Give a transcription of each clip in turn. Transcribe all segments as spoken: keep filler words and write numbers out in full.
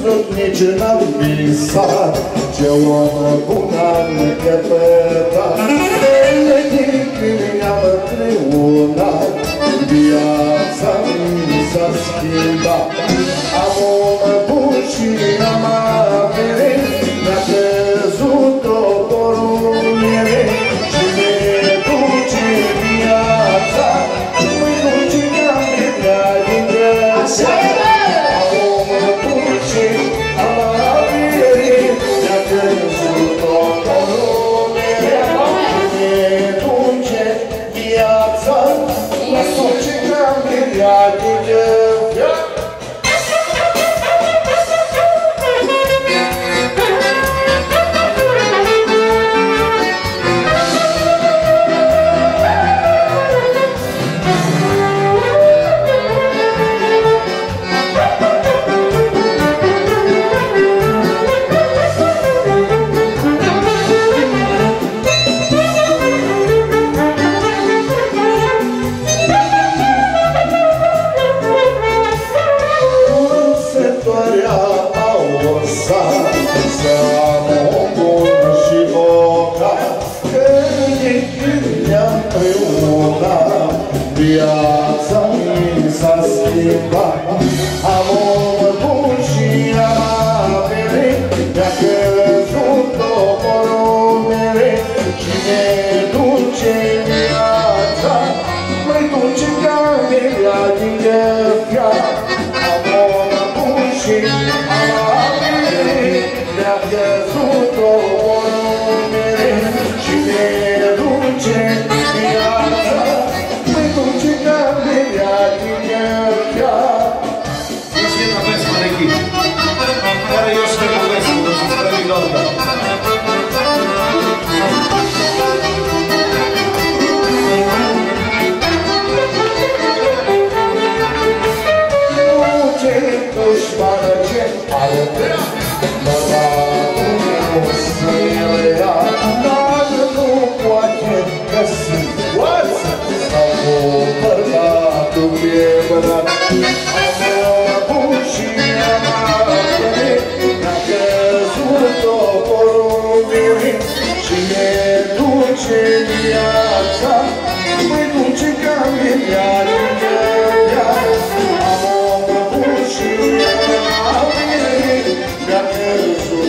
crezut, nici n-am visat ce om bun am căpătat. De când ne-am împreunat, viața mi s-a schimbat. Am om bun și am avere, mi-a căzut toporul mere și ne duce viața, măi duce camera din viața. Am om bun și am avere, mi-a căzut toporul mere și ne duce viața, măi duce camera din viața. Viața mi s-a schimbat. Am om bun și am avere, mi-a căzut toporul mere și ne duce viața, măi duce camera din găfia. Am om bun și am avere, mi-a căzut toporul mere și ne duce viața. Care eu să te povesc, nu știu, spre Minolda. Ce dușmană, ce altă, mă va unul să le ia, dar nu poate găsi oață sau cu bărbatul pe bărat. Și ne duce viața, măi duce camera din găfia. Am om bun și am avere, mi-a căzut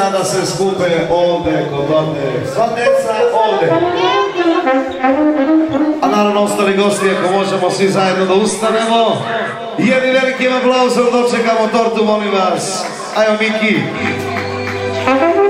deca da se skupe ovde kod Vlade. Sva deca ovde. A naravno ostali gosti, ako možemo svi zajedno da ustanemo. Jedni velikim aplauzom dočekamo tortu, molim vas. Ajmo Miki.